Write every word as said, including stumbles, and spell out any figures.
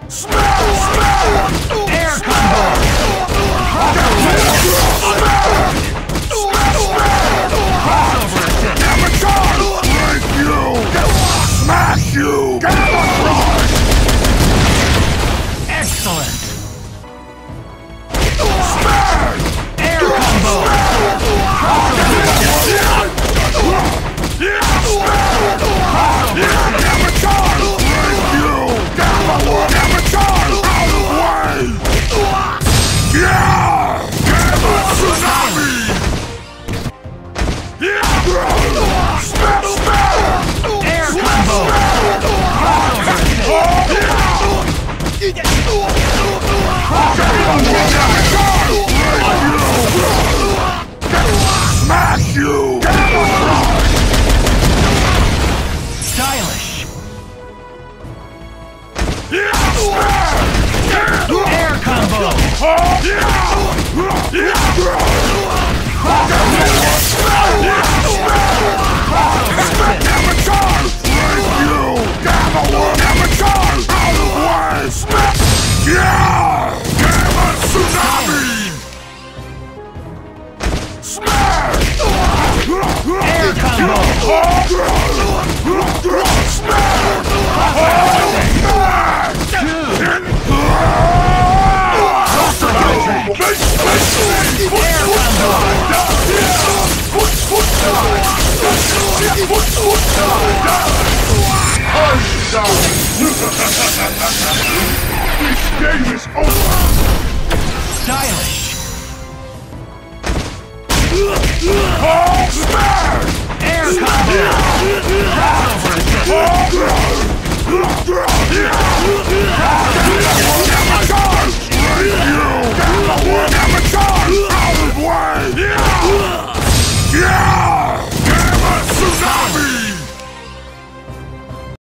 Air combo! Crossover assist! Break you! Smash you! Excellent! Smash! Air combo! Crossover assist! Break you! Gamma one! Amateur! Out of way! Yeah! Gamma tsunami! Smash! Smash! Air combo! Crossover assist! Smash you! Stylish! Air combo! Air combo! This game is over! Stylish! Smash! Air combo! Crossover assist!